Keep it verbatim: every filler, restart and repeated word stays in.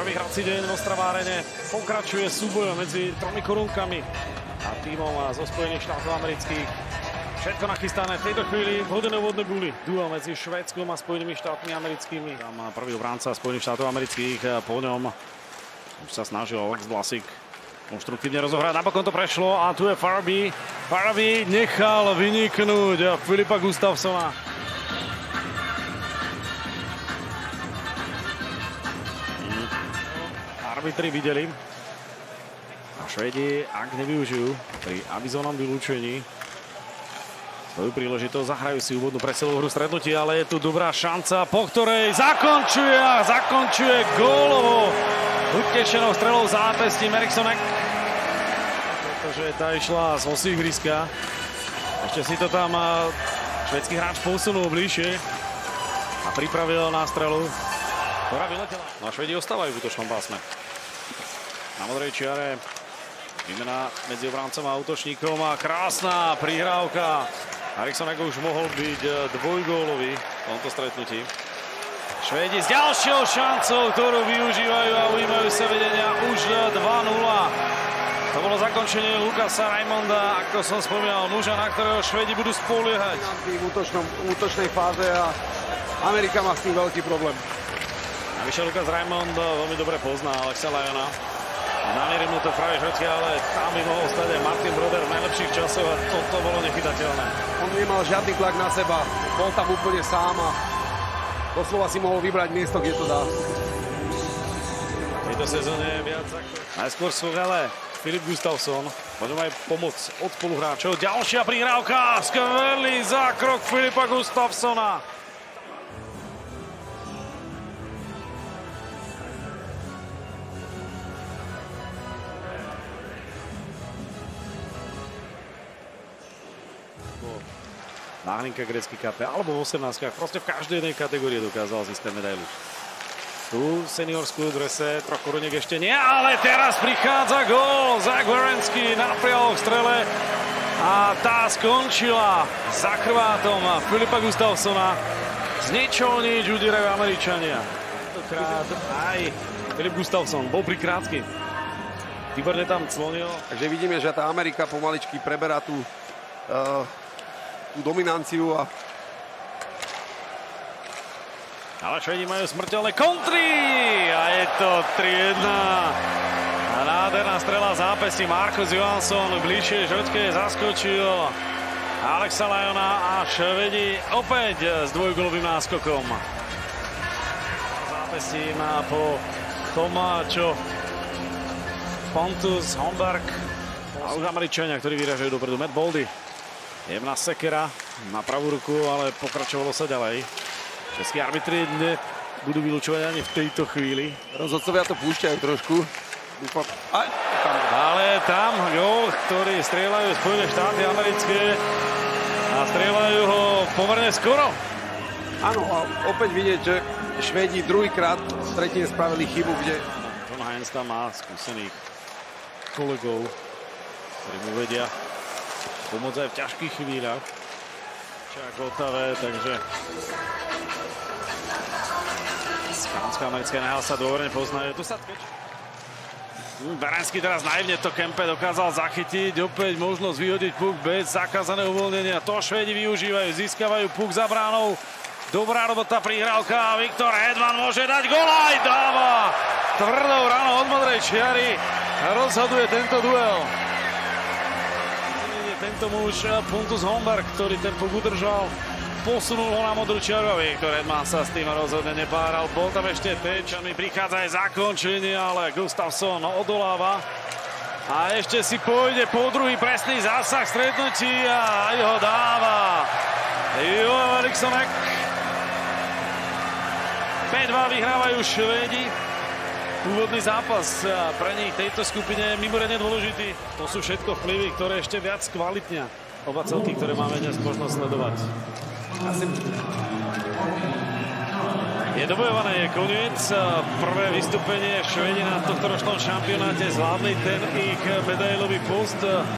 Prvý hrací deň v Ostrava Arene pokračuje súboj medzi tromi korunkami a tímom zo Spojených štátov amerických. Všetko nachystané v tejto chvíli vhodené vodné guly. Duel medzi Švédskom a Spojenými štátmi americkými. Tam má prvý obránca Spojených štátov amerických, po ňom už sa snažil Alex Vlasic konštruktívne rozohrať. Napokon to prešlo a tu je Farby. Farby nechal vyniknúť Filipa Gustafsona. Arbitri videli. A Švédi, ak nevyužijú pri avizovanom vylúčení svoju príležitosť, zahrajú si úvodnú presilovú hru stretnutí, ale je tu dobrá šanca, po ktorej zakončuje a zakončuje gólovo utešenou strelou zápestím Erikssonek. Pretože tá išla z osy ihriska. Ešte si to tam švédsky hráč posunul bližšie a pripravil na strelu, ktorá vyletela. No a Švédi ostávajú v útočnom pásme. Na modrej čiare výmena medzi obráncom a útočníkom a krásna prihrávka. Erikssonek už mohol byť dvojgólový v tomto stretnutí. Švédi s ďalšou šancou, ktorú využívajú a ujímajú sa vedenia už dva nula. To bolo zakončenie Lukasa Raymonda, ako som spomínal, muža, na ktorého Švédi budú spoliehať. V útočnom, útočnej fáze a Amerika má s tým veľký problém. Navyše Lukas Raymond veľmi dobre pozná Alexa Lyona. Namierí mu to práve žočky, ale tam by mohol stať aj Martin Brodeur v najlepších časoch a toto bolo nechytateľné. On nemal žiadny tlak na seba, bol tam úplne sám a doslova si mohol vybrať miesto, kde to dá. V tejto sezóne je viac ako... Najskôr ale Filip Gustafsson, po ňom aj pomoc od spoluhráčov. Ďalšia prihrávka, skvelý zákrok Filipa Gustafssona. Náhlinka grécky kape, alebo v osemnáctkach, proste v každej jednej kategórii dokázal získať medailu. Tu seniorskú drese, trochu runiek ešte nie, ale teraz prichádza gól. Zach Werenski naprial k strele a tá skončila za chrbátom Filipa Gustafssona. Z ničoho nič udierajú Američania. Tentokrát aj Filip Gustafsson bol prikrátky. Výborne tam clonil. Takže vidíme, že tá Amerika pomaličky preberá tú uh... tú dominanciu a... Ale Švédi majú smrteľné kontry a je to tri jedna. A nádherná strela zápesí Marcus Johansson bližšie žočke zaskočil Alexa Lyona a Švédi opäť s dvojgólovým náskokom. Zápesím po tom, čo Pontus Holmberg a už Američania, ktorí vyražajú dopredu. Matt Boldy. Jemná sekera na pravú ruku, ale pokračovalo sa ďalej. Českí arbitri budú vylúčovať ani v tejto chvíli. Rozhodcovia to púšťajú trošku. Aj, tam. Ale tam gól, ktorý strieľajú Spojené štáty americké a strieľajú ho pomerne skoro. Áno, a opäť vidieť, že Švédi druhýkrát v tretine spravili chybu, kde... John Heinz tam má skúsených kolegov, ktorí mu vedia pomôcť aj v ťažkých chvíľach. Čak Otavé, takže kanadsko-americké nehal sa dôverne poznajú. Tu sa tkeč. Werenski teraz naivne to Kempe dokázal zachytiť. Opäť možnosť vyhodiť puk bez zakázaného uvoľnenia. To Švédi využívajú, získavajú puk za bránou. Dobrá robota, prihrávka. Viktor Hedman môže dať gól, aj dáva tvrdou ranou od modrej čiary. Rozhoduje tento duel. Tento muž, Pontus Holmberg, ktorý ten puk udržal, posunul ho na modrú čiaru a Viktor Hedman sa s tým rozhodne nepáral. Bol tam ešte teč, a mi prichádza aj zakončenie, ale Gustafsson odoláva. A ešte si pôjde po druhý presný zásah stretnutí a aj ho dáva Joel Erikssonek. päť dva vyhrávajú Švédi. Úvodný zápas pre nich tejto skupine je mimoriadne dôležitý. To sú všetko vplyvy, ktoré ešte viac kvalitnia oba celky, ktoré máme dnes možnosť sledovať. Je dobojované, je koniec. Prvé vystúpenie Švédi na tohto ročnom šampionáte zvládli ten ich medailový post.